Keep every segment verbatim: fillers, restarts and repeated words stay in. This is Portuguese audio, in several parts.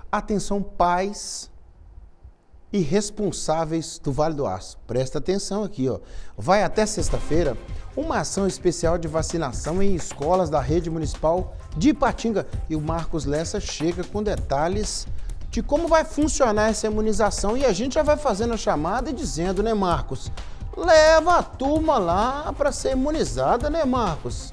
Atenção, pais e responsáveis do Vale do Aço. Presta atenção aqui, ó. Vai até sexta-feira uma ação especial de vacinação em escolas da rede municipal de Ipatinga. E o Marcos Lessa chega com detalhes de como vai funcionar essa imunização. E a gente já vai fazendo a chamada e dizendo, né, Marcos? Leva a turma lá para ser imunizada, né, Marcos?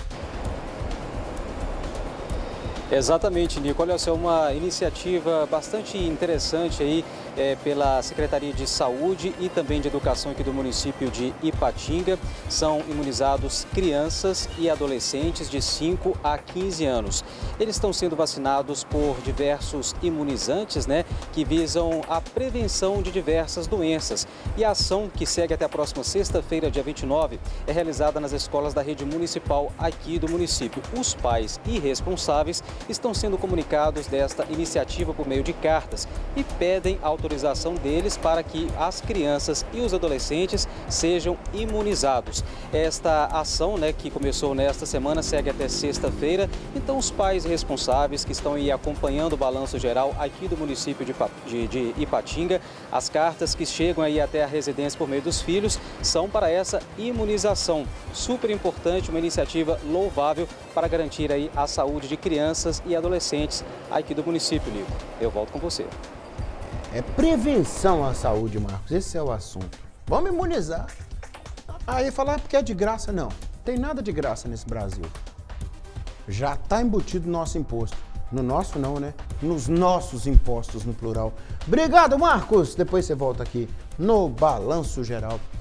Exatamente, Nico. Olha só, uma iniciativa bastante interessante aí é, pela Secretaria de Saúde e também de Educação aqui do município de Ipatinga. São imunizados crianças e adolescentes de cinco a quinze anos. Eles estão sendo vacinados por diversos imunizantes, né, que visam a prevenção de diversas doenças. E a ação, que segue até a próxima sexta-feira, dia vinte e nove, é realizada nas escolas da rede municipal aqui do município. Os pais e responsáveis estão sendo comunicados desta iniciativa por meio de cartas e pedem a autorização deles para que as crianças e os adolescentes sejam imunizados. Esta ação, né, que começou nesta semana, segue até sexta-feira. Então, os pais e responsáveis que estão aí acompanhando o balanço geral aqui do município de, de, de Ipatinga, as cartas que chegam aí até a residência por meio dos filhos são para essa imunização. Super importante, uma iniciativa louvável para garantir aí a saúde de crianças e adolescentes aqui do município, Nico. Eu volto com você. É prevenção à saúde, Marcos. Esse é o assunto. Vamos imunizar. Aí falar porque é de graça, não. Tem nada de graça nesse Brasil. Já está embutido no nosso imposto. No nosso não, né? Nos nossos impostos, no plural. Obrigado, Marcos. Depois você volta aqui no Balanço Geral.